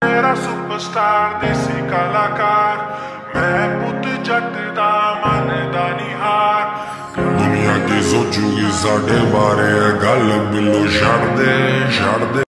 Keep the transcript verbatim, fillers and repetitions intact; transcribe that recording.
मेरा सुपरस्टार देसी कलाकार, मैं पुत जट दा मन दा निहार। दुनिया की सोचूगी साढ़े बारे गल मिलो छड़ दे छड़ दे।